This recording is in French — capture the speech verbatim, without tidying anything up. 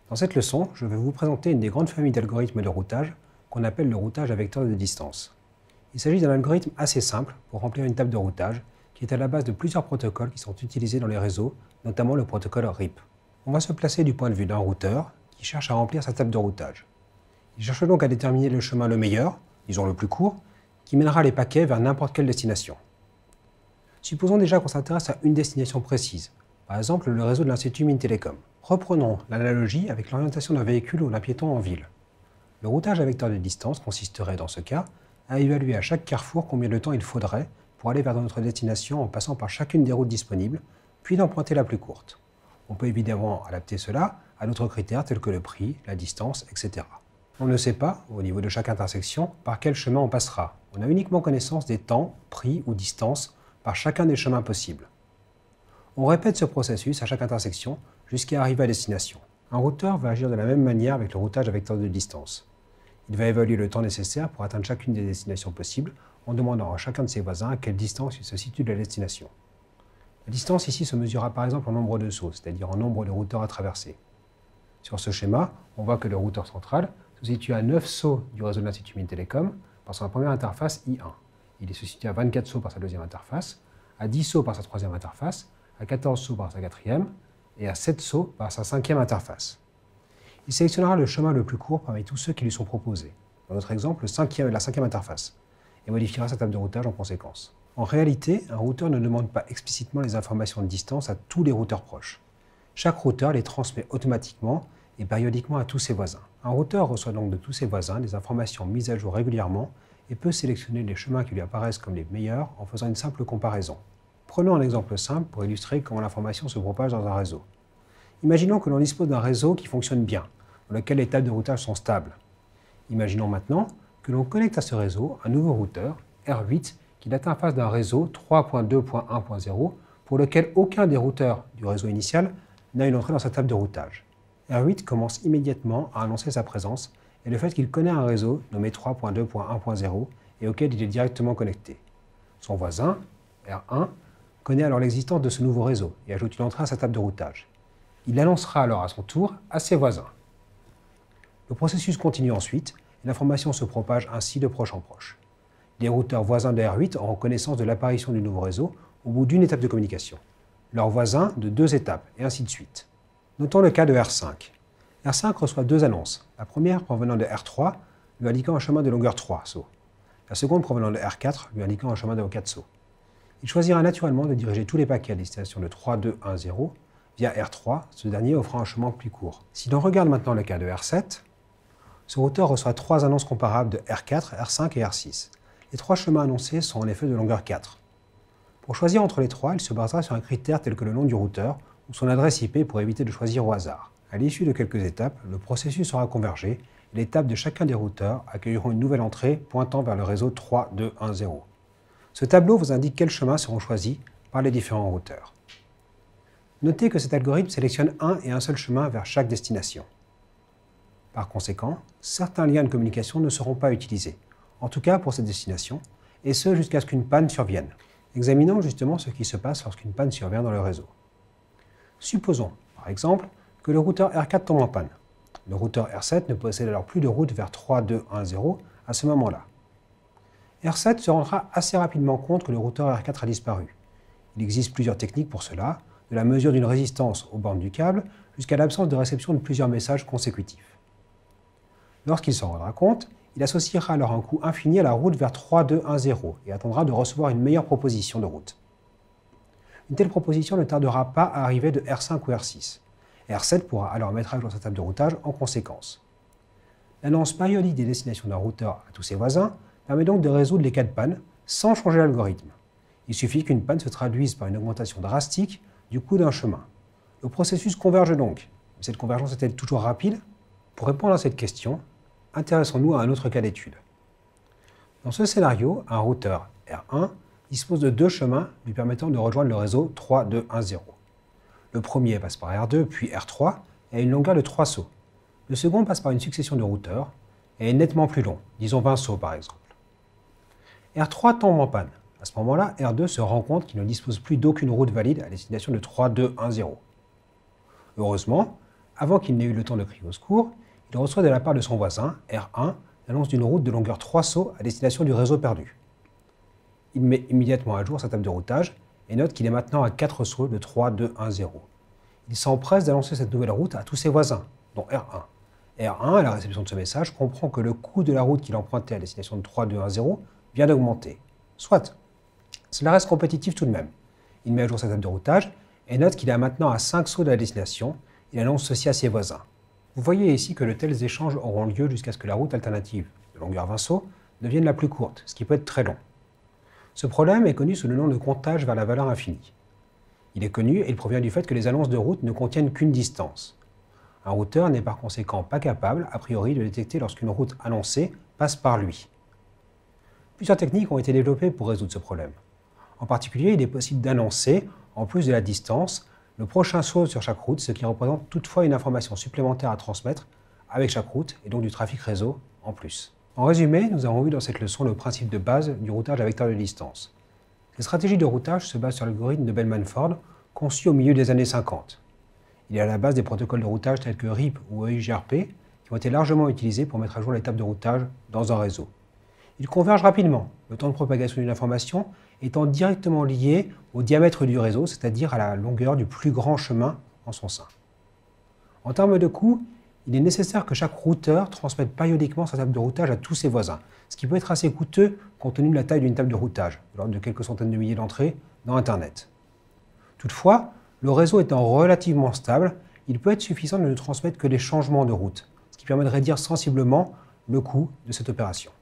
Dans cette leçon, je vais vous présenter une des grandes familles d'algorithmes de routage qu'on appelle le routage à vecteur de distance. Il s'agit d'un algorithme assez simple pour remplir une table de routage qui est à la base de plusieurs protocoles qui sont utilisés dans les réseaux, notamment le protocole R I P. On va se placer du point de vue d'un routeur qui cherche à remplir sa table de routage. Il cherche donc à déterminer le chemin le meilleur, disons le plus court, qui mènera les paquets vers n'importe quelle destination. Supposons déjà qu'on s'intéresse à une destination précise, par exemple le réseau de l'Institut Mines-Télécom. Reprenons l'analogie avec l'orientation d'un véhicule ou d'un piéton en ville. Le routage à vecteur de distance consisterait dans ce cas à évaluer à chaque carrefour combien de temps il faudrait pour aller vers notre destination en passant par chacune des routes disponibles, puis d'emprunter la plus courte. On peut évidemment adapter cela à d'autres critères tels que le prix, la distance, et cetera. On ne sait pas, au niveau de chaque intersection, par quel chemin on passera. On a uniquement connaissance des temps, prix ou distance par chacun des chemins possibles. On répète ce processus à chaque intersection jusqu'à arriver à destination. Un routeur va agir de la même manière avec le routage à vecteur de distance. Il va évaluer le temps nécessaire pour atteindre chacune des destinations possibles en demandant à chacun de ses voisins à quelle distance il se situe de la destination. La distance ici se mesurera par exemple en nombre de sauts, c'est-à-dire en nombre de routeurs à traverser. Sur ce schéma, on voit que le routeur central se situe à neuf sauts du réseau de l'Institut Mines-Télécom par sa première interface I un. Il se situe à vingt-quatre sauts par sa deuxième interface, à dix sauts par sa troisième interface, à quatorze sauts par sa quatrième et à sept sauts par sa cinquième interface. Il sélectionnera le chemin le plus court parmi tous ceux qui lui sont proposés, dans notre exemple le cinquième, la cinquième interface, et modifiera sa table de routage en conséquence. En réalité, un routeur ne demande pas explicitement les informations de distance à tous les routeurs proches. Chaque routeur les transmet automatiquement et périodiquement à tous ses voisins. Un routeur reçoit donc de tous ses voisins des informations mises à jour régulièrement et peut sélectionner les chemins qui lui apparaissent comme les meilleurs en faisant une simple comparaison. Prenons un exemple simple pour illustrer comment l'information se propage dans un réseau. Imaginons que l'on dispose d'un réseau qui fonctionne bien, dans lequel les tables de routage sont stables. Imaginons maintenant que l'on connecte à ce réseau un nouveau routeur, R huit, qui est l'interface d'un réseau trois point deux point un point zéro pour lequel aucun des routeurs du réseau initial n'a une entrée dans sa table de routage. R huit commence immédiatement à annoncer sa présence et le fait qu'il connaît un réseau nommé trois point deux point un point zéro et auquel il est directement connecté. Son voisin, R un, connaît alors l'existence de ce nouveau réseau et ajoute une entrée à sa table de routage. Il l'annoncera alors à son tour à ses voisins. Le processus continue ensuite et l'information se propage ainsi de proche en proche. Les routeurs voisins de R huit auront connaissance de l'apparition du nouveau réseau au bout d'une étape de communication, leurs voisins de deux étapes, et ainsi de suite. Notons le cas de R cinq. R cinq reçoit deux annonces, la première provenant de R trois, lui indiquant un chemin de longueur trois sauts. La seconde provenant de R quatre, lui indiquant un chemin de quatre sauts. Il choisira naturellement de diriger tous les paquets à destination de trois deux un zéro via R trois, ce dernier offrant un chemin plus court. Si l'on regarde maintenant le cas de R sept, ce routeur reçoit trois annonces comparables de R quatre, R cinq et R six. Les trois chemins annoncés sont en effet de longueur quatre. Pour choisir entre les trois, il se basera sur un critère tel que le nom du routeur ou son adresse I P pour éviter de choisir au hasard. À l'issue de quelques étapes, le processus sera convergé et les tables de chacun des routeurs accueilleront une nouvelle entrée pointant vers le réseau trois deux un zéro. Ce tableau vous indique quels chemins seront choisis par les différents routeurs. Notez que cet algorithme sélectionne un et un seul chemin vers chaque destination. Par conséquent, certains liens de communication ne seront pas utilisés, en tout cas pour cette destination, et ce jusqu'à ce qu'une panne survienne. Examinons justement ce qui se passe lorsqu'une panne survient dans le réseau. Supposons, par exemple, que le routeur R quatre tombe en panne. Le routeur R sept ne possède alors plus de route vers trois deux un zéro à ce moment-là. R sept se rendra assez rapidement compte que le routeur R quatre a disparu. Il existe plusieurs techniques pour cela, de la mesure d'une résistance aux bornes du câble jusqu'à l'absence de réception de plusieurs messages consécutifs. Lorsqu'il s'en rendra compte, il associera alors un coût infini à la route vers trois deux un zéro et attendra de recevoir une meilleure proposition de route. Une telle proposition ne tardera pas à arriver de R cinq ou R six. R sept pourra alors mettre à jour sa table de routage en conséquence. L'annonce périodique des destinations d'un routeur à tous ses voisins permet donc de résoudre les cas de panne sans changer l'algorithme. Il suffit qu'une panne se traduise par une augmentation drastique du coût d'un chemin. Le processus converge donc. Mais cette convergence est-elle toujours rapide? Pour répondre à cette question, intéressons-nous à un autre cas d'étude. Dans ce scénario, un routeur R un dispose de deux chemins lui permettant de rejoindre le réseau trois deux un zéro. Le premier passe par R deux puis R trois et a une longueur de trois sauts. Le second passe par une succession de routeurs et est nettement plus long, disons vingt sauts par exemple. R trois tombe en panne. À ce moment-là, R deux se rend compte qu'il ne dispose plus d'aucune route valide à destination de trois deux un zéro. Heureusement, Avant qu'il n'ait eu le temps de crier au secours, il reçoit de la part de son voisin, R un, l'annonce d'une route de longueur trois sauts à destination du réseau perdu. Il met immédiatement à jour sa table de routage et note qu'il est maintenant à quatre sauts de trois, deux, un, zéro. Il s'empresse d'annoncer cette nouvelle route à tous ses voisins, dont R un. R un, à la réception de ce message, comprend que le coût de la route qu'il empruntait à destination de trois, deux, un, zéro vient d'augmenter. Soit. Cela reste compétitif tout de même. Il met à jour sa table de routage et note qu'il est maintenant à cinq sauts de la destination. Il annonce ceci à ses voisins. Vous voyez ici que de tels échanges auront lieu jusqu'à ce que la route alternative, de longueur vingt sauts, devienne la plus courte, ce qui peut être très long. Ce problème est connu sous le nom de comptage vers la valeur infinie. Il est connu et il provient du fait que les annonces de route ne contiennent qu'une distance. Un routeur n'est par conséquent pas capable, a priori, de détecter lorsqu'une route annoncée passe par lui. Plusieurs techniques ont été développées pour résoudre ce problème. En particulier, il est possible d'annoncer, en plus de la distance, le prochain saut sur chaque route, ce qui représente toutefois une information supplémentaire à transmettre avec chaque route et donc du trafic réseau en plus. En résumé, nous avons vu dans cette leçon le principe de base du routage à vecteur de distance. Cette stratégie de routage se base sur l'algorithme de Bellman-Ford, conçu au milieu des années cinquante. Il est à la base des protocoles de routage tels que R I P ou E I G R P, qui ont été largement utilisés pour mettre à jour l'étape de routage dans un réseau. Ils convergent rapidement, le temps de propagation d'une information étant directement lié au diamètre du réseau, c'est-à-dire à la longueur du plus grand chemin en son sein. En termes de coût, il est nécessaire que chaque routeur transmette périodiquement sa table de routage à tous ses voisins, ce qui peut être assez coûteux compte tenu de la taille d'une table de routage, de l'ordre de quelques centaines de milliers d'entrées dans Internet. Toutefois, le réseau étant relativement stable, il peut être suffisant de ne transmettre que des changements de route, ce qui permet de réduire sensiblement le coût de cette opération.